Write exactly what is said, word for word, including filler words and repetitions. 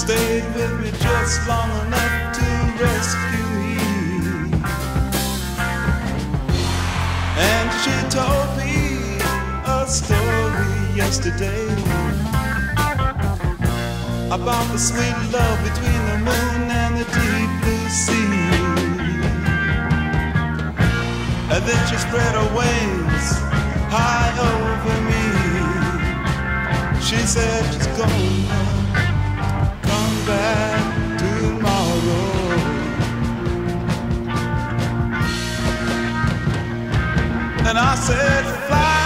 stayed with me just long enough to rescue me. And she told me a story yesterday about the sweet love between the moon and the deep blue sea. And then she spread her wings high over me. She said she's gonna come back tomorrow. And I said, fly